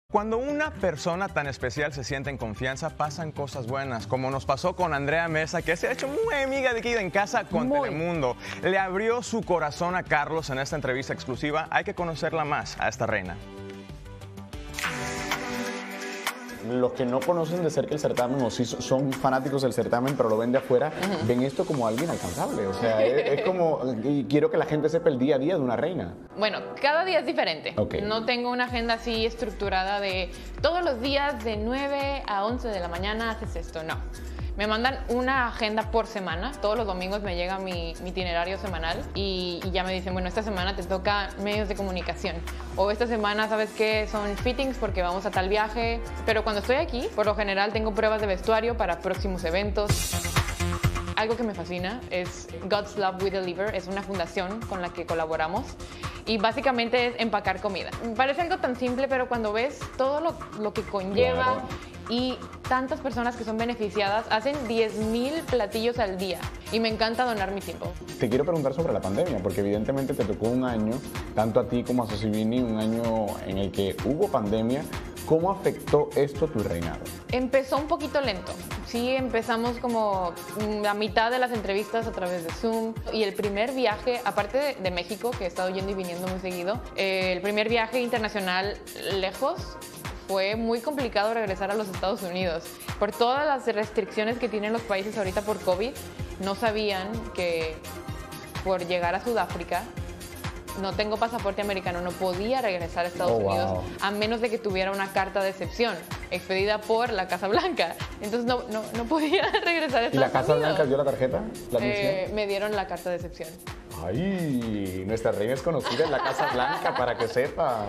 Cuando una persona tan especial se siente en confianza, pasan cosas buenas, como nos pasó con Andrea Mesa, que se ha hecho muy amiga de Queda en Casa con Telemundo. Le abrió su corazón a Carlos en esta entrevista exclusiva. Hay que conocerla más a esta reina. Los que no conocen de cerca el certamen o si son fanáticos del certamen pero lo ven de afuera, ven esto como algo inalcanzable. O sea, es como, y quiero que la gente sepa el día a día de una reina. Bueno, cada día es diferente. Okay. No tengo una agenda así estructurada de todos los días de 9 a 11 de la mañana haces esto, no. Me mandan una agenda por semana, todos los domingos me llega mi itinerario semanal y ya me dicen, bueno, esta semana te toca medios de comunicación o esta semana, ¿sabes qué? Son fittings porque vamos a tal viaje, pero cuando estoy aquí, por lo general tengo pruebas de vestuario para próximos eventos. Algo que me fascina es God's Love We Deliver, es una fundación con la que colaboramos y básicamente es empacar comida. Parece algo tan simple, pero cuando ves todo lo que conlleva... Claro. Y tantas personas que son beneficiadas, hacen 10,000 platillos al día y me encanta donar mi tiempo. Te quiero preguntar sobre la pandemia, porque evidentemente te tocó un año, tanto a ti como a Sosibini, un año en el que hubo pandemia. ¿Cómo afectó esto tu reinado? Empezó un poquito lento. Sí, empezamos como la mitad de las entrevistas a través de Zoom y el primer viaje, aparte de México, que he estado yendo y viniendo muy seguido, el primer viaje internacional lejos, fue muy complicado regresar a los Estados Unidos. Por todas las restricciones que tienen los países ahorita por COVID, no sabían que por llegar a Sudáfrica, no tengo pasaporte americano, no podía regresar a Estados Unidos a menos de que tuviera una carta de excepción expedida por la Casa Blanca. Entonces no podía regresar a Estados Unidos. ¿Y la Casa Blanca dio la tarjeta? Me dieron la carta de excepción. ¡Ay! Nuestra reina es conocida en la Casa Blanca, para que sepa.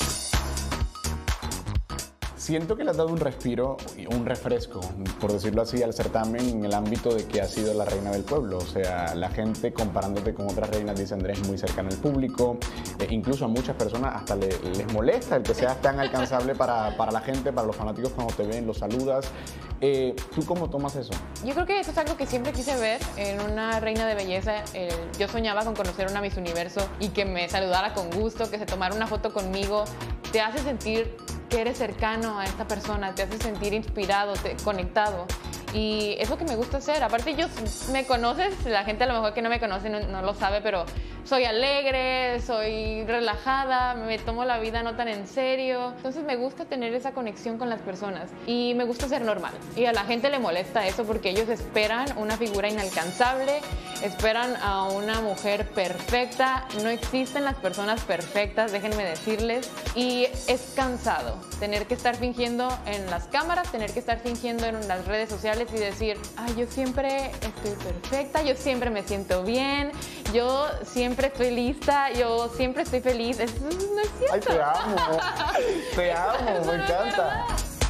Siento que le has dado un respiro, un refresco, por decirlo así, al certamen en el ámbito de que has sido la reina del pueblo. O sea, la gente comparándote con otras reinas dice Andrea es muy cercana al público. Incluso a muchas personas hasta les molesta el que seas tan alcanzable para la gente, para los fanáticos cuando te ven, los saludas. ¿Tú cómo tomas eso? Yo creo que eso es algo que siempre quise ver en una reina de belleza. Yo soñaba con conocer una Miss Universo y que me saludara con gusto, que se tomara una foto conmigo. Te hace sentir que eres cercano a esta persona, te hace sentir inspirado, conectado. Y es lo que me gusta hacer. Aparte, me conoces, la gente a lo mejor que no me conoce no lo sabe, pero soy alegre, soy relajada, me tomo la vida no tan en serio. Entonces me gusta tener esa conexión con las personas y me gusta ser normal. Y a la gente le molesta eso porque ellos esperan una figura inalcanzable, esperan a una mujer perfecta. No existen las personas perfectas, déjenme decirles. Y es cansado tener que estar fingiendo en las cámaras, tener que estar fingiendo en las redes sociales y decir, ay, yo siempre estoy perfecta, yo siempre me siento bien, yo siempre estoy lista, yo siempre estoy feliz. Eso no es cierto. Ay, te amo, me encanta.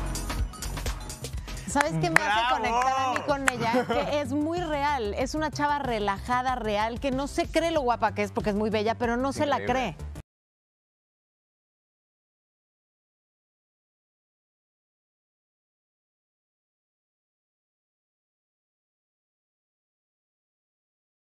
¿Sabes qué me hace conectar a mí con ella? Que es muy real, es una chava relajada, real, que no se cree lo guapa que es porque es muy bella, pero no se la cree.